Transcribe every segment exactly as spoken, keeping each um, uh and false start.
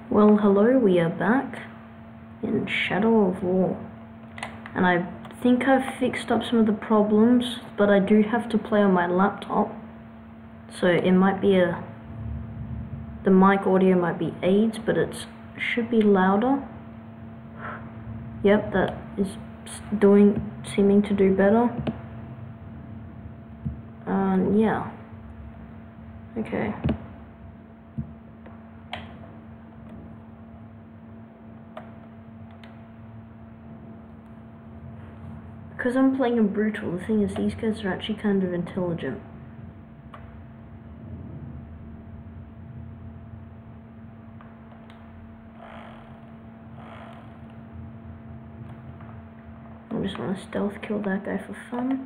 Well, hello, we are back in Shadow of War, and I think I've fixed up some of the problems, but I do have to play on my laptop, so it might be a, the mic audio might be aids, but it should be louder. Yep, that is doing, seeming to do better. Um, yeah. Okay. Because I'm playing in brutal, the thing is these guys are actually kind of intelligent. I just want to stealth kill that guy for fun.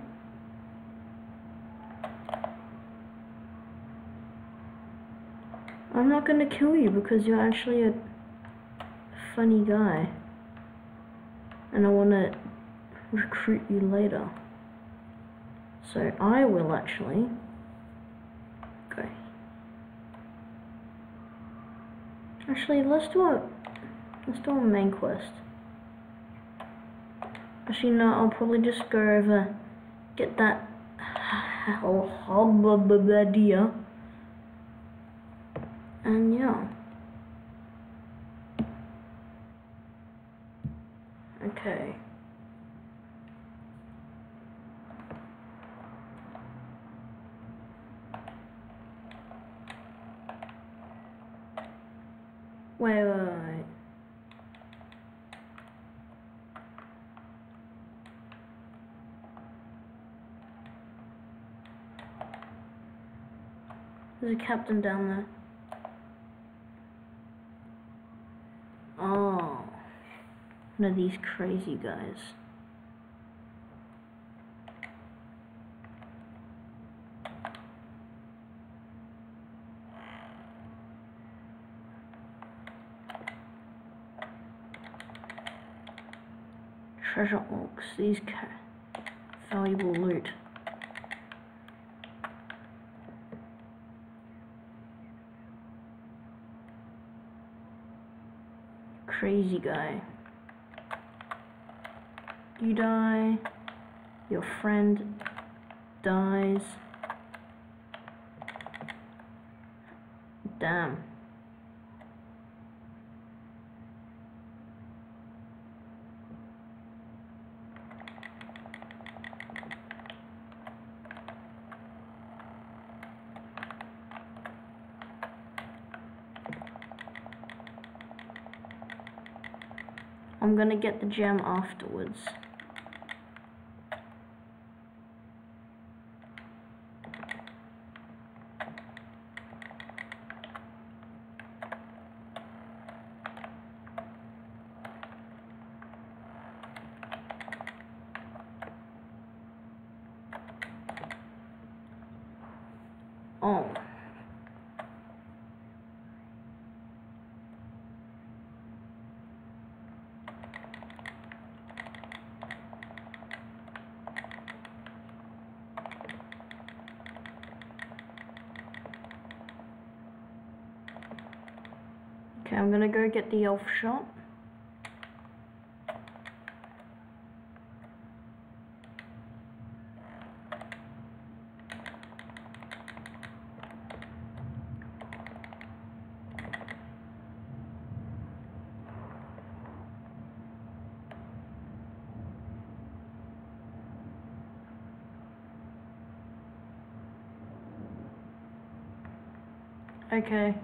I'm not gonna kill you because you're actually a funny guy. And I wanna recruit you later. So I will actually go. Actually, let's do a let's do a main quest. Actually, no, I'll probably just go over, get that idea, and yeah. Okay. Wait, wait, wait. There's a captain down there. Oh, one of these crazy guys. Treasure orcs, these valuable loot. Crazy guy. You die, your friend dies. Damn. I'm gonna get the gem afterwards. Oh. Okay, I'm gonna go get the elf shot. Okay.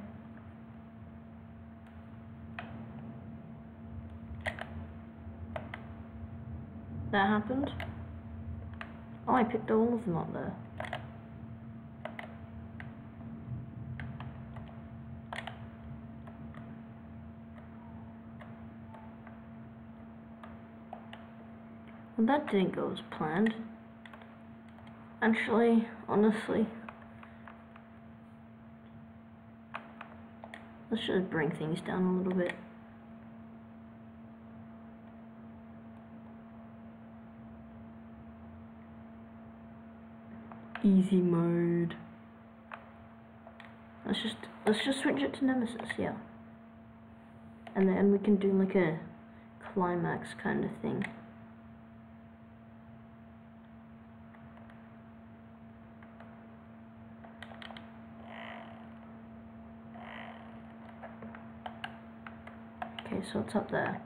That happened. Oh, I picked all of them up there. Well, that didn't go as planned. Actually, honestly, let's just bring things down a little bit. Easy mode. Let's just let's just switch it to Nemesis, yeah. and then we can do like a climax kind of thing. Okay, so it's up there.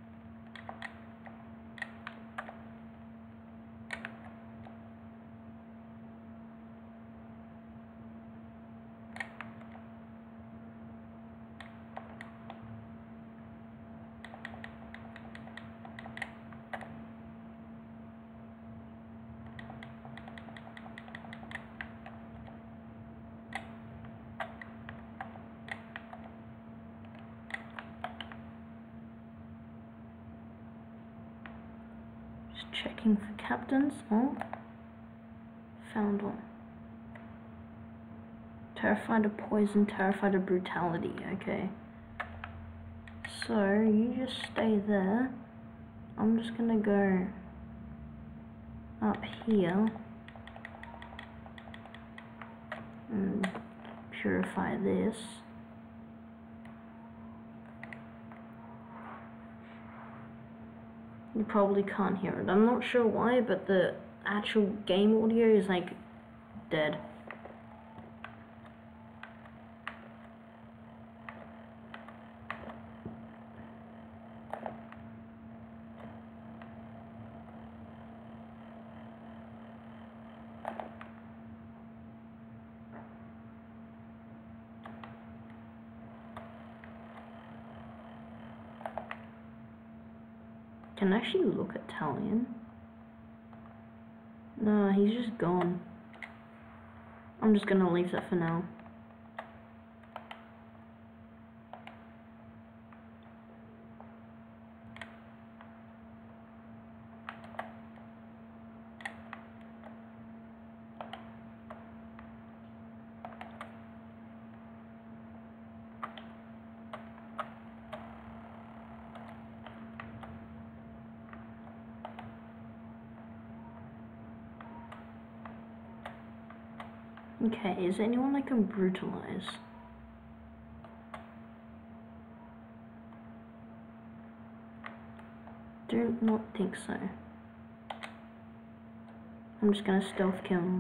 Checking for captains. Oh, found one. Terrified of poison, terrified of brutality. Okay. So you just stay there. I'm just gonna go up here and purify this. You probably can't hear it. I'm not sure why, but the actual game audio is like dead. Can I actually look at Talion? No, he's just gone. I'm just gonna leave that for now. Okay, is there anyone I can brutalize? Do not think so. I'm just gonna stealth kill him.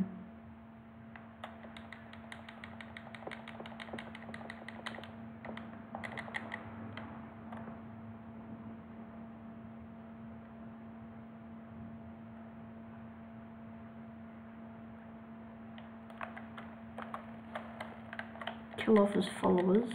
Kill off his followers.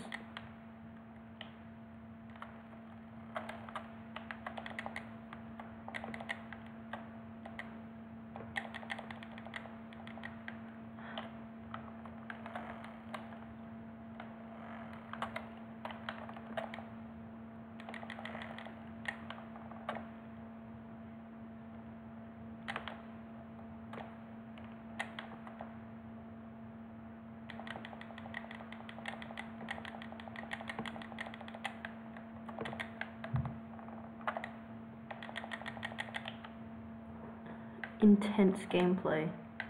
Intense gameplay.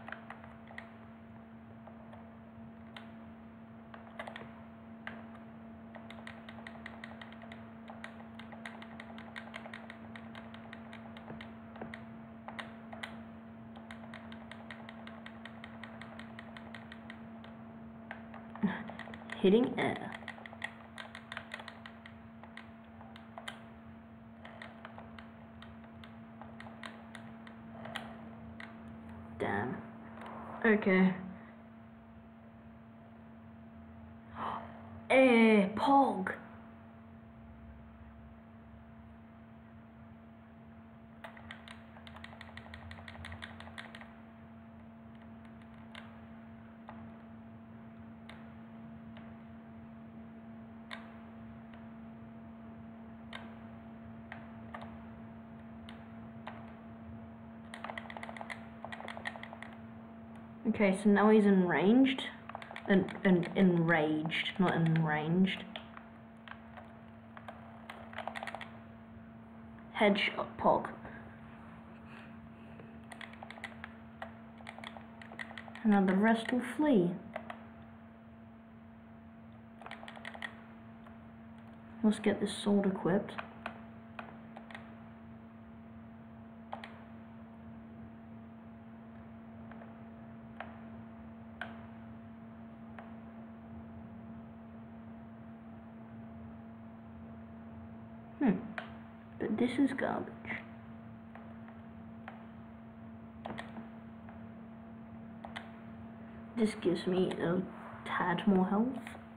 Hitting air. Damn. Okay. Eh, Pog. Okay, so now he's enraged. En en enraged, not enraged. Headshot Pog. And now the rest will flee. Let's get this sword equipped. Hmm, but this is garbage. This gives me a tad more health.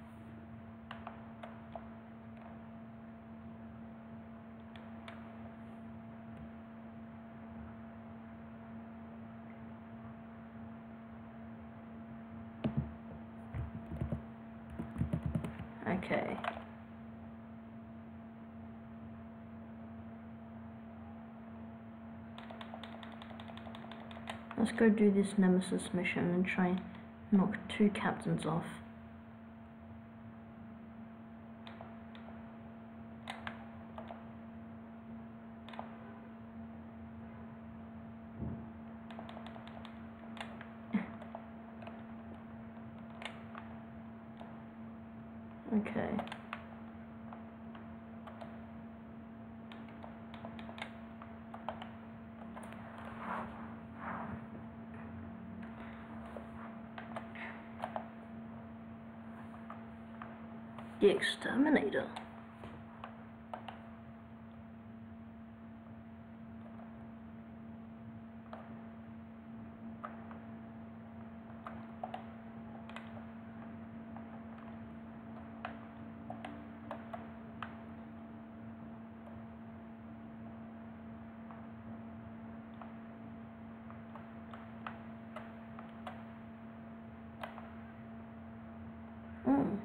Okay. Let's go do this Nemesis mission and try and knock two captains off. Okay. The Exterminator. Mm.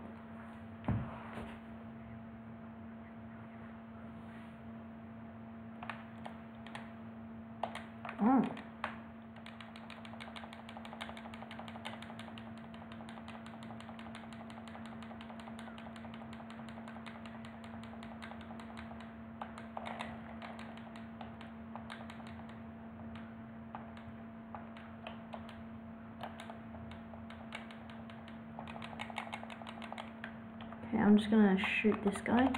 Oh. Okay, I'm just gonna shoot this guy.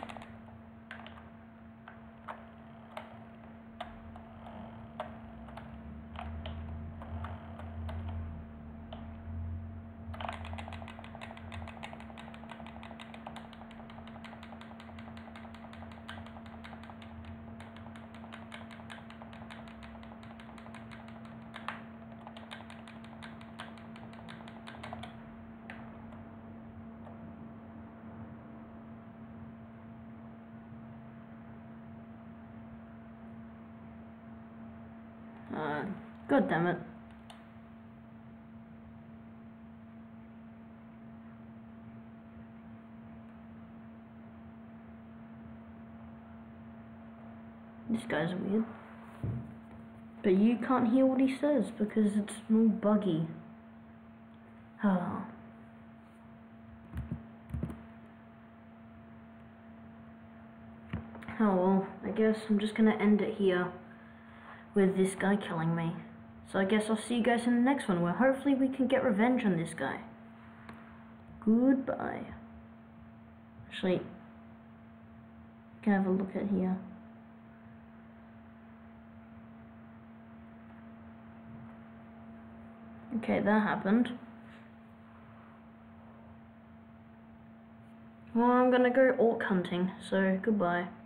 Uh, God damn it. This guy's weird. But you can't hear what he says because it's all buggy. Oh. Oh well, I guess I'm just gonna end it here with this guy killing me. So I guess I'll see you guys in the next one where hopefully we can get revenge on this guy. Goodbye. Actually, can I have a look at here? Okay, that happened. Well, I'm gonna go orc hunting, so goodbye.